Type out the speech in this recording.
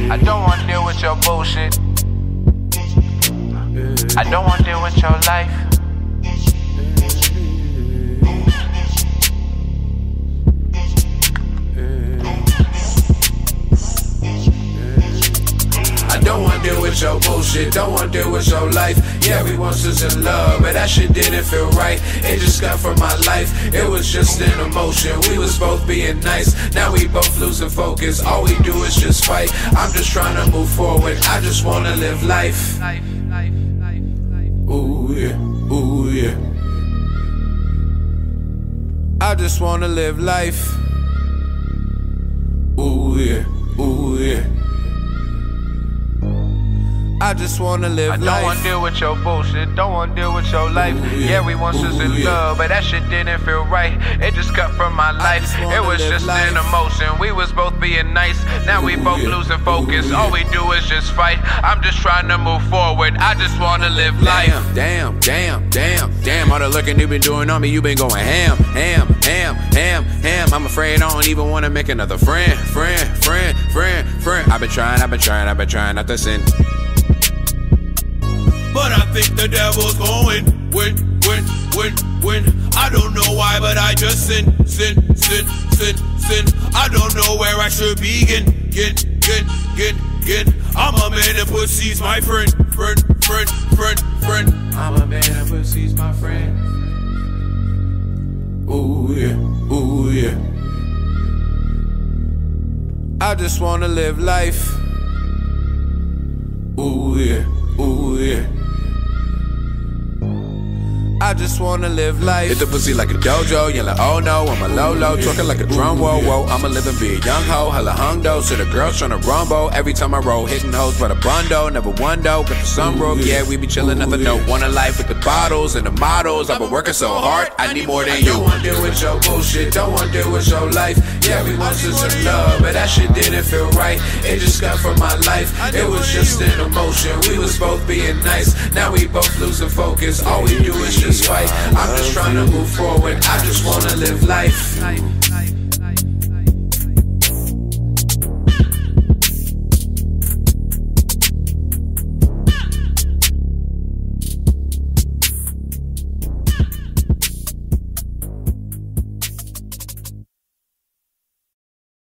I don't wanna deal with your bullshit. I don't wanna deal with your life. I don't wanna deal with your bullshit, don't wanna deal with your life. Yeah, we once was in love, but that shit didn't feel right. It just got from my life, it was just an emotion. We was both being nice, now we both losing focus. All we do is just fight, I'm just trying to move forward. I just wanna live life. Ooh yeah, ooh yeah. I just wanna live life. Ooh yeah, ooh yeah. I just wanna live life. I don't wanna deal with your bullshit, don't wanna deal with your life. Yeah, we once was in love, but that shit didn't feel right. It just cut from my life, it was just an emotion. We was both being nice, now we both losing focus. All we do is just fight, I'm just trying to move forward. I just wanna live life. Damn, all the looking you been doing on me, you been going ham. I'm afraid I don't even wanna make another friend. I've been trying not to sin. But I think the devil's going win. I don't know why, but I just sin. I don't know where I should begin. I'm a man that pussy's my friend. I'm a man that pussy's my friend. Ooh yeah, ooh yeah. I just wanna live life. Ooh yeah, ooh yeah. I just wanna live life. Hit the pussy like a dojo, yelling oh no, I'm a low, talking like a drum, whoa. I'm a living be a young hoe, hella hung though. So the girls tryna rumble, every time I roll, hitting hoes by the bundle. Never one though, got the sunroof, yeah, we be chillin' nothing, no. Want a life with the bottles and the models. I've been working so hard, I need more than you. Don't wanna deal with your bullshit, don't wanna deal with your life. Yeah, we once was in love, but that shit didn't feel right. It just got from my life, it was just an emotion. We was both being nice, now we both losing focus. All we do is just fight, I'm just trying to move forward. I just wanna live life.